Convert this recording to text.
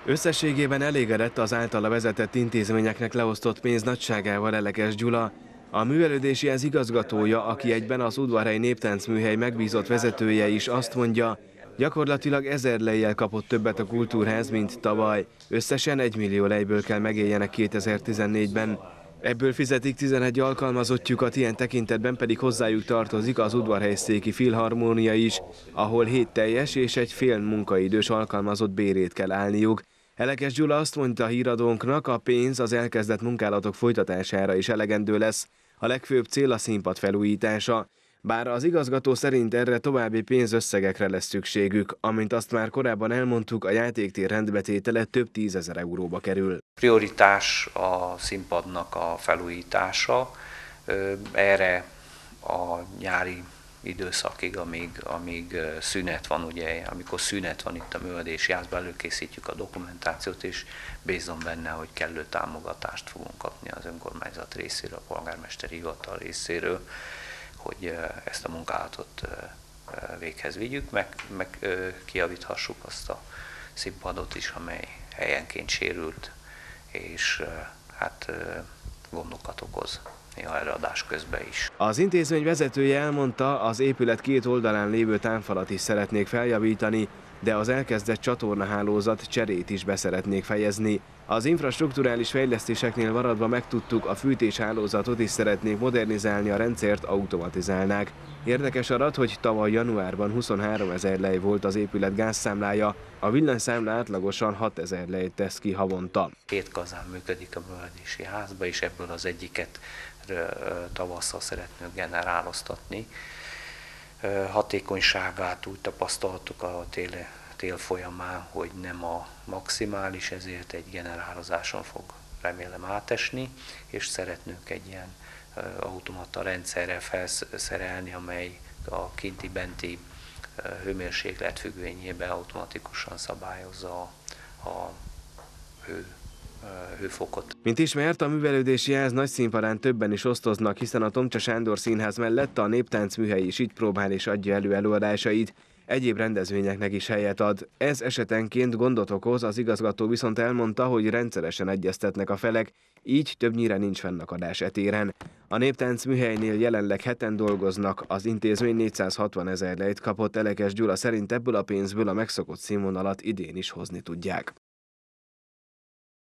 Összességében elégedett az általa vezetett intézményeknek leosztott pénz nagyságával Elekes Gyula. A művelődési ház igazgatója, aki egyben az Udvarhelyi Néptáncműhely megbízott vezetője is azt mondja, gyakorlatilag 1000 lejjel kapott többet a kultúrház, mint tavaly. Összesen 1 millió lejből kell megéljenek 2014-ben. Ebből fizetik 11 alkalmazottjukat, ilyen tekintetben pedig hozzájuk tartozik az Udvarhelyszéki Filharmónia is, ahol 7 teljes és egy fél munkaidős alkalmazott bérét kell állniuk. Elekes Gyula azt mondta a híradónknak, a pénz az elkezdett munkálatok folytatására is elegendő lesz. A legfőbb cél a színpad felújítása. Bár az igazgató szerint erre további pénzösszegekre lesz szükségük, amint azt már korábban elmondtuk, a játéktér rendbetétele több 10 000 euróba kerül. Prioritás a színpadnak a felújítása, erre a nyári időszakig, amíg szünet van, ugye, amikor szünet van itt a művelődési házban, előkészítjük a dokumentációt, és bízom benne, hogy kellő támogatást fogunk kapni az önkormányzat részéről, a polgármesteri hivatal részéről, hogy ezt a munkálatot véghez vigyük, meg kijavíthassuk azt a színpadot is, amely helyenként sérült, és hát gondokat okoz néha előadás közben is. Az intézmény vezetője elmondta, az épület két oldalán lévő támfalat is szeretnék feljavítani, de az elkezdett csatornahálózat cserét is be szeretnék fejezni. Az infrastrukturális fejlesztéseknél maradva megtudtuk, a fűtéshálózatot is szeretnék modernizálni, a rendszert automatizálnák. Érdekes adat, hogy tavaly januárban 23 000 lej volt az épület gázszámlája, a villanyszámla átlagosan 6 000 lejt tesz ki havonta. 2 kazán működik a művelődési házba, és ebből az egyiket tavasszal szeretnénk generáloztatni. Hatékonyságát úgy tapasztaltuk a tél folyamán, hogy nem a maximális, ezért egy generálozáson fog remélem átesni, és szeretnénk egy ilyen automata rendszerrel felszerelni, amely a kinti-benti hőmérséklet függvényében automatikusan szabályozza a hőfokot. Mint ismert, a művelődési ház nagy színpadán többen is osztoznak, hiszen a Tomcsa Sándor Színház mellett a Néptáncműhely is itt próbál és adja elő előadásait, egyéb rendezvényeknek is helyet ad. Ez esetenként gondot okoz, az igazgató viszont elmondta, hogy rendszeresen egyeztetnek a felek, így többnyire nincs fennakadás e téren. A Néptáncműhelynél jelenleg 7-en dolgoznak, az intézmény 460 000 lejt kapott, Elekes Gyula szerint ebből a pénzből a megszokott színvonalat idén is hozni tudják.